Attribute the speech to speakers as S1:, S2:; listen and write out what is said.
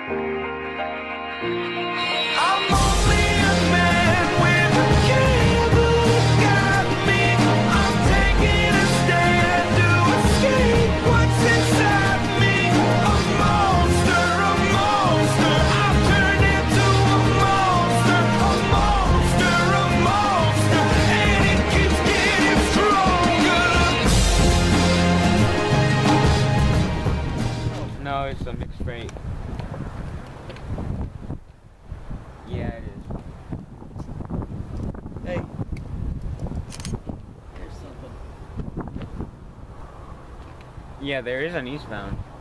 S1: I'm only a man with a candle that got me. I'm taking a stand to escape what's inside me. A monster, a monster. I've turned into a monster, a monster, a monster, and it keeps getting stronger.
S2: No, it's a mixed freight. Yeah, it is.
S3: Hey. Here's something.
S2: Yeah, there is an eastbound.